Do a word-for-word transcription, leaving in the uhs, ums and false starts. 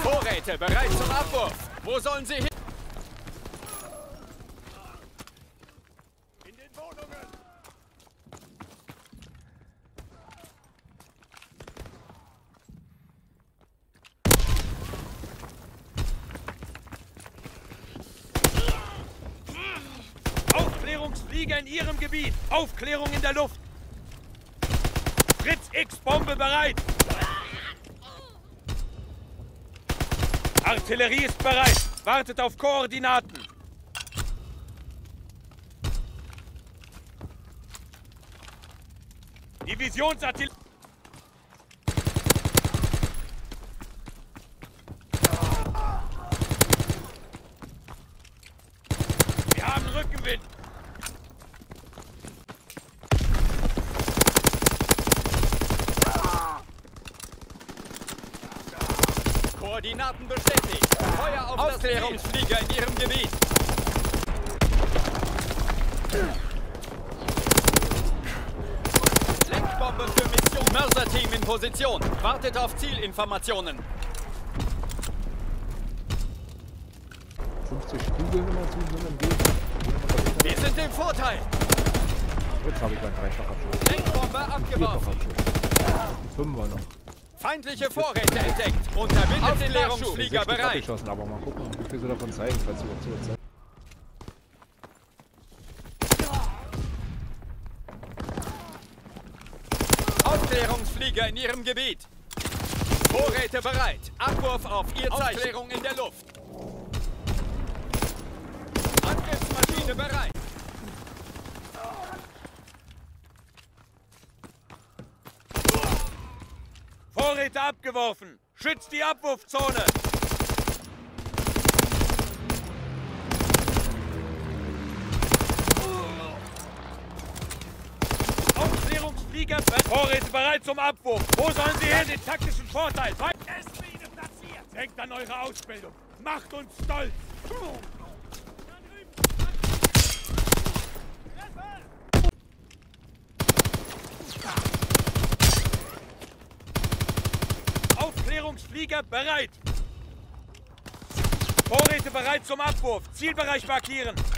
Vorräte bereit zum Abwurf. Wo sollen sie hin? In den Wohnungen! Aufklärungsflieger in Ihrem Gebiet. Aufklärung in der Luft. Fritz X-Bombe bereit. Artillerie ist bereit. Wartet auf Koordinaten. Divisionsartillerie. Wir haben Rückenwind. Koordinaten bestätigt. Feuer auf Aufklärungsflieger in Ihrem Gebiet. Lenkbombe für Mission. Mörserteam in Position. Wartet auf Zielinformationen. fünfzig Kugeln immer zu so einem Weg. Wir sind im Vorteil. Jetzt habe ich einen Dreifachabschuss. Lenkbombe abgeworfen. Die Fünfer noch. Feindliche Vorräte entdeckt. Unterbindet Aufklärungsflieger bereit. Abgeschossen, aber mal gucken, wie viel sie davon zeigen, falls sie überhaupt so zeigen. Aufklärungsflieger in Ihrem Gebiet. Vorräte bereit. Abwurf auf Ihr Zeichen. Aufklärung in der Luft. Angriffsmaschine bereit. Vorräte abgeworfen. Schützt die Abwurfzone. Aufklärungsflieger. Vorräte bereit zum Abwurf. Wo sollen sie hin? Den taktischen Vorteil. Testmine platziert! Denkt an eure Ausbildung. Macht uns stolz. Aufklärungsflieger bereit. Vorräte bereit zum Abwurf. Zielbereich markieren.